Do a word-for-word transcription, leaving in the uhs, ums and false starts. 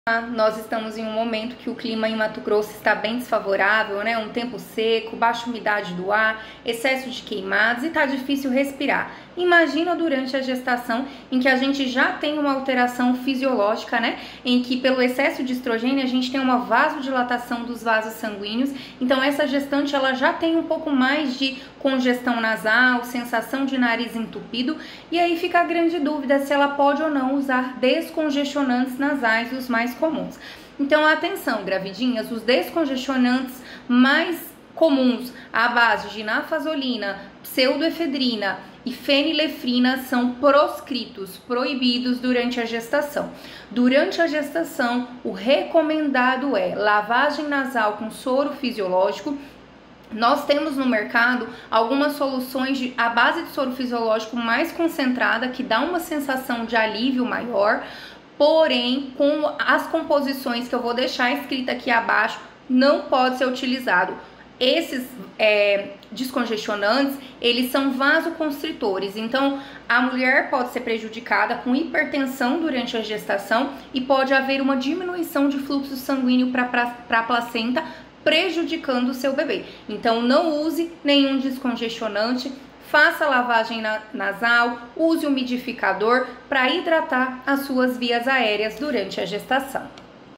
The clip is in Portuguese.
Nós estamos em um momento que o clima em Mato Grosso está bem desfavorável, né? Um tempo seco, baixa umidade do ar, excesso de queimados e tá difícil respirar. Imagina durante a gestação, em que a gente já tem uma alteração fisiológica, né? Em que pelo excesso de estrogênio a gente tem uma vasodilatação dos vasos sanguíneos. Então essa gestante ela já tem um pouco mais de congestão nasal, sensação de nariz entupido, e aí fica a grande dúvida se ela pode ou não usar descongestionantes nasais, os mais comuns. Então atenção, gravidinhas, os descongestionantes mais comuns à base de nafazolina, pseudoefedrina e fenilefrina são proscritos, proibidos durante a gestação. Durante a gestação, o recomendado é lavagem nasal com soro fisiológico. Nós temos no mercado algumas soluções de, à base de soro fisiológico mais concentrada, que dá uma sensação de alívio maior, porém, com as composições que eu vou deixar escrita aqui abaixo, não pode ser utilizado. Esses é, descongestionantes, eles são vasoconstritores, então a mulher pode ser prejudicada com hipertensão durante a gestação e pode haver uma diminuição de fluxo sanguíneo para a placenta, prejudicando o seu bebê. Então não use nenhum descongestionante, faça lavagem na, nasal, use umidificador para hidratar as suas vias aéreas durante a gestação.